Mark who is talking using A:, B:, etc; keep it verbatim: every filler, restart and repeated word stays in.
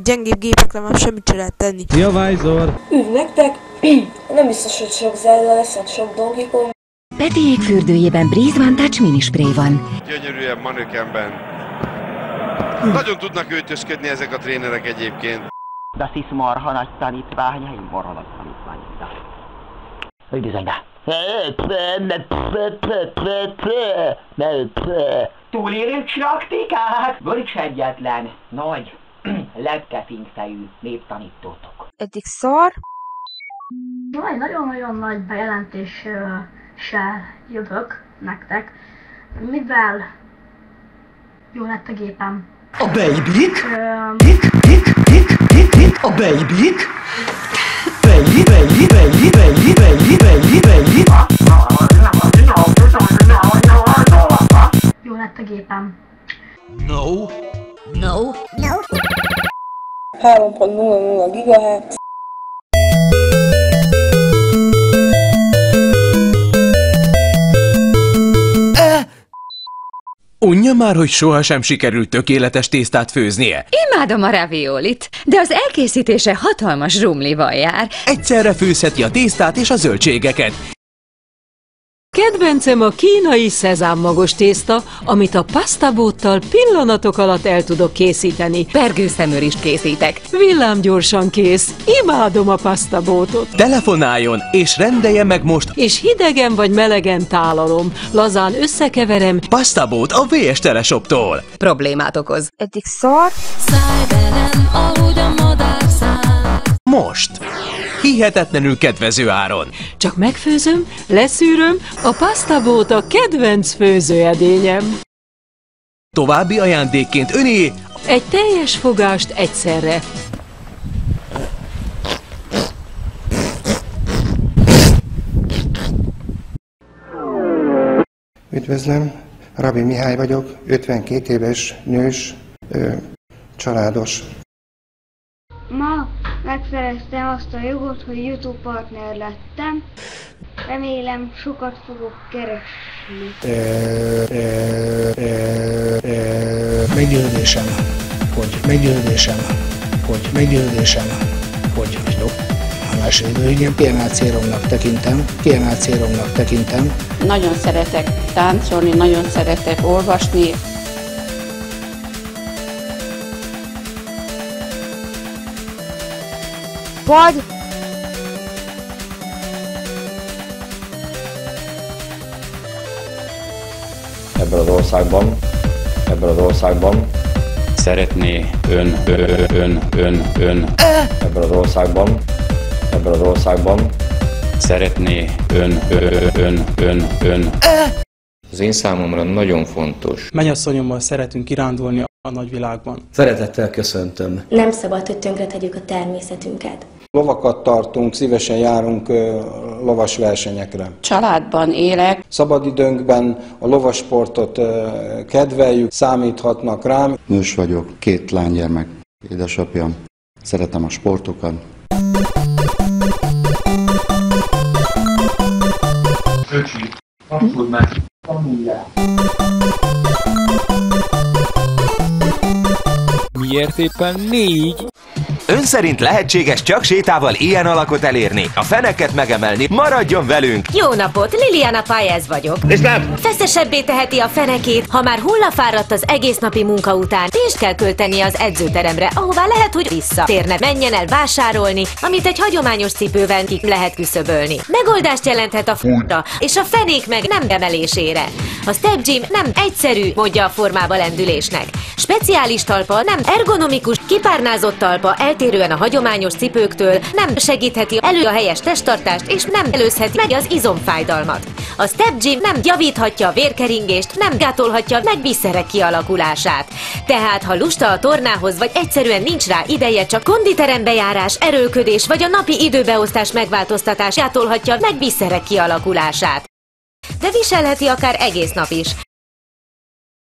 A: gyengébb gépekre már semmit sem lehet tenni.
B: Szia, Vájzor!
C: Üdv nektek! Nem biztos, hogy sok Zelda lesz, hát sok Donkey Kong.
D: Petiék fürdőjében Breeze One Touch minispray van.
E: Gyönyörűen manökenben. Nagyon tudnak öltözködni ezek a trénerek egyébként.
F: Das ist marha nagy tanítvány, marha nagy tanítvány. Üdvözöljbe! Túlélő praktikák! Van is egyetlen nagy, lepkefingfejű néptanítótok.
A: Eddig szar.
G: Egy nagyon-nagyon nagy bejelentéssel jövök nektek, mivel jó lett a gépem.
H: A babyk? Hik, hik, hik, hik, hik, a babyk? Baby, baby, baby, baby, baby, baby, baby.
G: Jó lett a gépem.
H: No.
D: No. No.
C: három pont nulla nulla gigahertz.
I: Unja már, hogy sohasem sikerült tökéletes tésztát főznie.
D: Imádom a raviolit, de az elkészítése hatalmas zsumlival jár.
I: Egyszerre főzheti a tésztát és a zöldségeket.
J: Kedvencem a kínai szezámmagos tészta, amit a pasztabóttal pillanatok alatt el tudok készíteni.
D: Pergőszemörist készítek.
J: Villámgyorsan kész. Imádom a pasztabótot.
I: Telefonáljon és rendelje meg most.
J: És hidegen vagy melegen tálalom. Lazán összekeverem.
I: Pasztabót a vé es Teleshoptól.
D: Problémát okoz.
A: Eddig szar.
K: Szájbelem, ahogy a madár száll.
I: Most. Hihetetlenül kedvező áron.
J: Csak megfőzöm, leszűröm, a pasztabót a kedvenc főzőedényem.
I: További ajándékként öné
J: egy teljes fogást egyszerre.
L: Üdvözlöm, Rabbi Mihály vagyok, ötvenkét éves, nős, ö, családos.
G: Ma megszereztem azt a jogot, hogy YouTube partner lettem. Remélem sokat fogok keresni.
H: Meggyőződésem, hogy meggyőződésem, hogy meggyőződésem, hogy jó. A második igen, kiemelt célomnak tekintem, kiemelt célomnak tekintem.
M: Nagyon szeretek táncolni, nagyon szeretek olvasni.
A: Vagy
N: ebben az országban, ebben az országban szeretné ön, ön, ön, ön, ön, ebben az országban, ebben az országban szeretné ön, ön, ön, ön, ön. Az én számomra nagyon fontos.
O: Mennyasszonyommal szeretünk kirándulni a nagyvilágban.
P: Szeretettel köszöntöm.
Q: Nem szabad, hogy tönkretegyük a természetünket.
R: Lovakat tartunk, szívesen járunk lovas versenyekre.
M: Családban élek.
R: Szabadidőnkben a lovasportot kedveljük, számíthatnak rám.
S: Nős vagyok, két lánygyermek, édesapjam. Szeretem a sportokat.
T: Öcsi, kapod meg, tanuljál.
U: Miért éppen négy?
V: Ön szerint lehetséges csak sétával ilyen alakot elérni, a feneket megemelni? Maradjon velünk!
W: Jó napot, Liliana Páez vagyok.
V: Viszlát!
W: Feszesebbé teheti a fenekét, ha már hullafáradt az egész napi munka után. Pénzt kell költeni az edzőteremre, ahová lehet, hogy visszatérne. Menjen el vásárolni, amit egy hagyományos cipővel ki lehet küszöbölni. Megoldást jelenthet a f***ra, és a fenék meg nem emelésére. A Step Gym nem egyszerű módja a formába lendülésnek. Speciális talpa, nem ergonomikus, kipárnázott talpa, eltérően a hagyományos cipőktől nem segítheti elő a helyes testtartást, és nem előzheti meg az izomfájdalmat. A Step Gym nem javíthatja a vérkeringést, nem gátolhatja meg vízszerek kialakulását. Tehát, ha lusta a tornához, vagy egyszerűen nincs rá ideje, csak konditerembe járás, erőlködés, vagy a napi időbeosztás megváltoztatás gátolhatja meg vízszerek kialakulását. De viselheti akár egész nap is.